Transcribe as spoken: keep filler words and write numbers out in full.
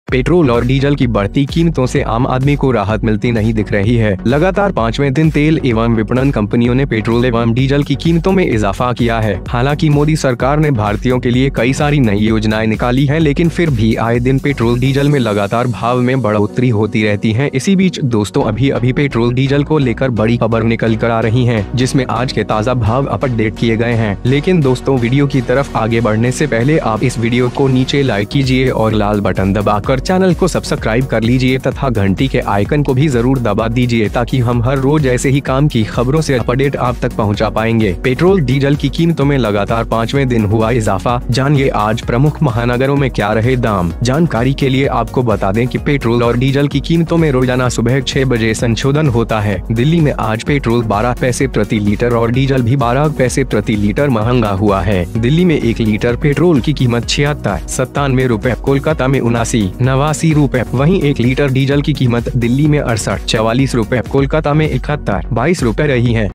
Petrol और diesel की बढ़ती कीमतों से आम आदमी को राहत मिलती नहीं दिख रही है। लगातार पांचवें दिन तेल एवं विपणन कंपनियों ने पेट्रोल एवं डीजल की कीमतों में इजाफा किया है। हालांकि मोदी सरकार ने भारतीयों के लिए कई सारी नई योजनाएं निकाली हैं, लेकिन फिर भी आए दिन पेट्रोल डीजल में लगातार भाव में बढ़ोतरी होती रहती है। इसी बीच दोस्तों अभी अभी पेट्रोल डीजल को लेकर बड़ी खबर निकल कर आ रही है, जिसमें आज के ताज़ा भाव अपडेट किए गए हैं। लेकिन दोस्तों वीडियो की तरफ आगे बढ़ने से पहले आप इस वीडियो को नीचे लाइक कीजिए और लाल बटन दबाकर चैनल को सब्सक्राइब कर लीजिए तथा घंटी के आइकन को भी जरूर दबा दीजिए, ताकि हम हर रोज ऐसे ही काम की खबरों से अपडेट आप तक पहुंचा पाएंगे। पेट्रोल डीजल की कीमतों में लगातार पांचवें दिन हुआ इजाफा। जानिए आज प्रमुख महानगरों में क्या रहे दाम। जानकारी के लिए आपको बता दें कि पेट्रोल और डीजल की कीमतों में रोजाना सुबह छह बजे संशोधन होता है। दिल्ली में आज पेट्रोल बारह पैसे प्रति लीटर और डीजल भी बारह पैसे प्रति लीटर महंगा हुआ है। दिल्ली में एक लीटर पेट्रोल की कीमत छिहत्तर सत्तानवे रूपए, कोलकाता में उनासी नवासी रूपए, वहीं एक लीटर डीजल की कीमत दिल्ली में अड़सठ चवालीस रूपए, कोलकाता में इकहत्तर बाईस रूपए रही है।